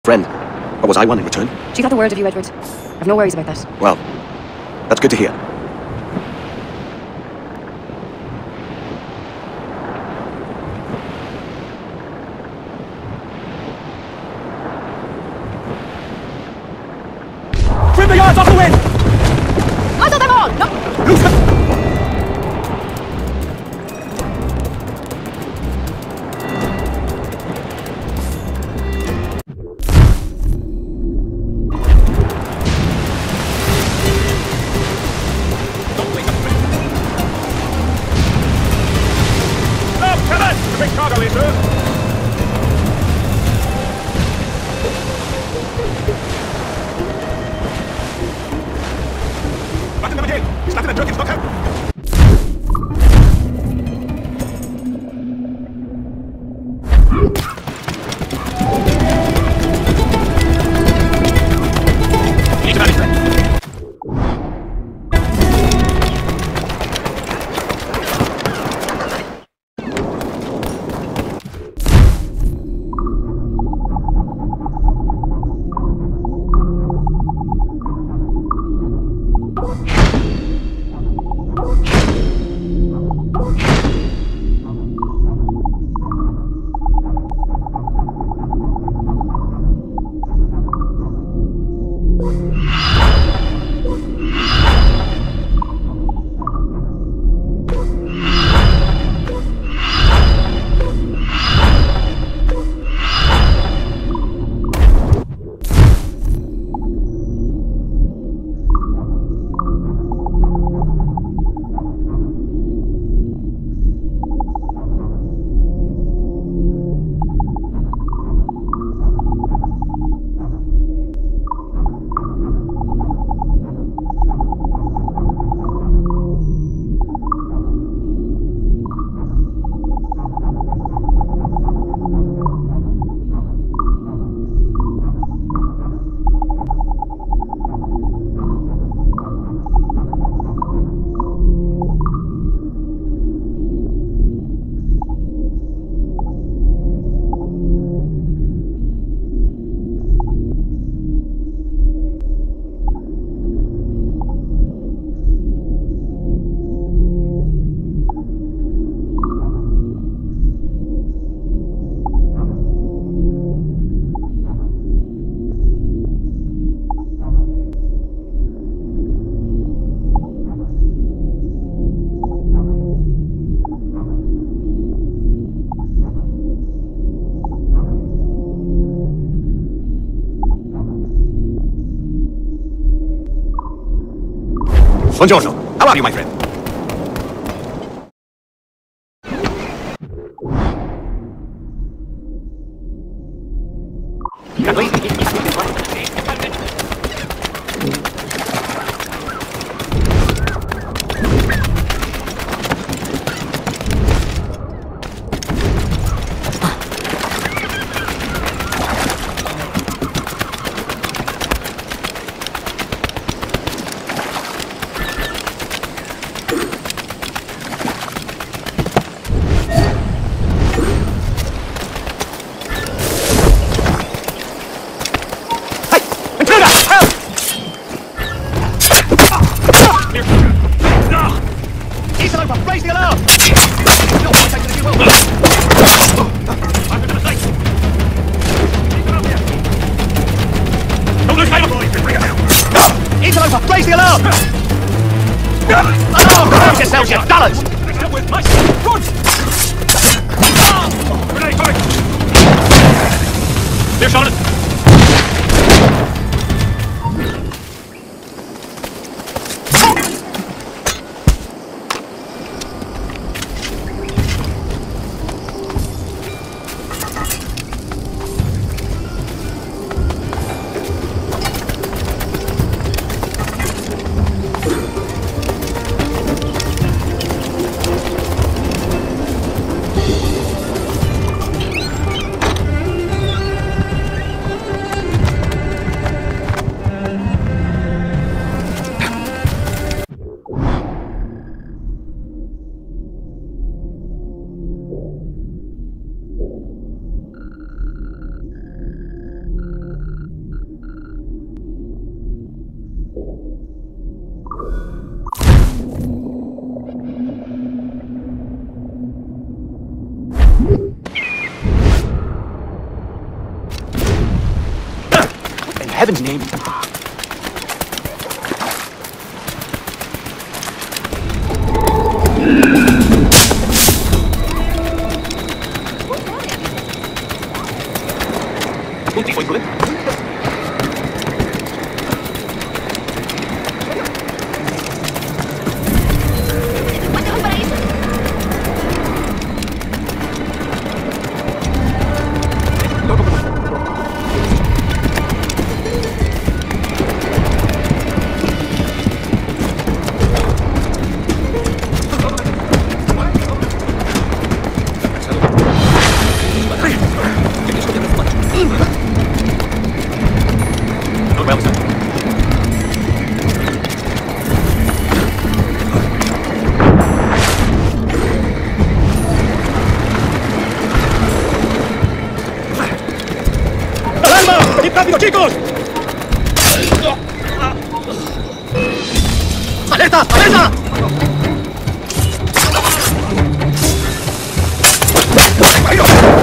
friend. Or was I one in return? She had the word of you, Edward. I've no worries about that. Well, that's good to hear. Trim the yards off the wind! Muzzle them on! No! Loose them! Big cargo here, sir. Button number 10. Starting at Durkin's knockout. Need to manage that. Buongiorno. How are you, my friend? Raise the alarm! Don't lose sight of it! Interloper, raise the alarm! Alarm! Brace yourselves, you dullards! Run! Grenade, fire! Clear, Charlotte! heaven's name? Punti, puoi pure? ¡Alarma! ¡Id rápido, chicos! ¡Alerta! ¡Alerta!